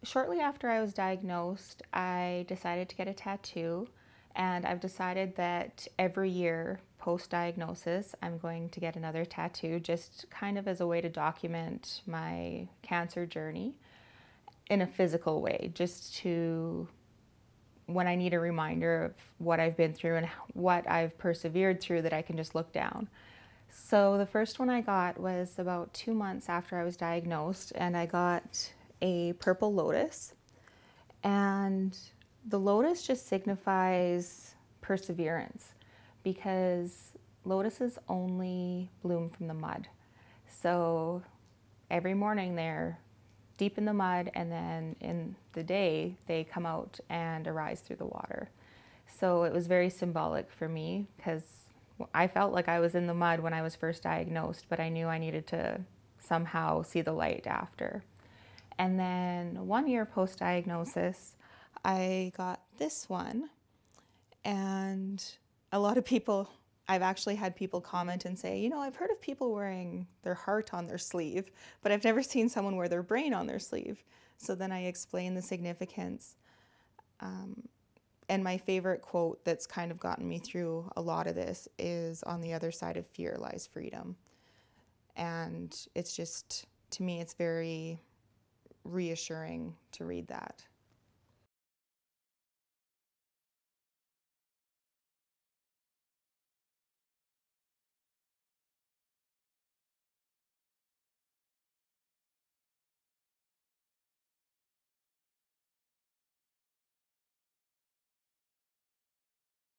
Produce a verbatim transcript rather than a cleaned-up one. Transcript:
Shortly after I was diagnosed, I decided to get a tattoo, and I've decided that every year post-diagnosis, I'm going to get another tattoo, just kind of as a way to document my cancer journey in a physical way, just to, when I need a reminder of what I've been through and what I've persevered through, that I can just look down. So the first one I got was about two months after I was diagnosed, and I got a purple lotus. And the lotus just signifies perseverance, because lotuses only bloom from the mud. So every morning they're deep in the mud, and then in the day they come out and arise through the water. So it was very symbolic for me, because I felt like I was in the mud when I was first diagnosed, but I knew I needed to somehow see the light after. And then one year post-diagnosis, I got this one, and a lot of people, I've actually had people comment and say, you know, I've heard of people wearing their heart on their sleeve, but I've never seen someone wear their brain on their sleeve. So then I explain the significance. Um, and my favorite quote that's kind of gotten me through a lot of this is, on the other side of fear lies freedom. And it's just, to me, it's very reassuring to read that.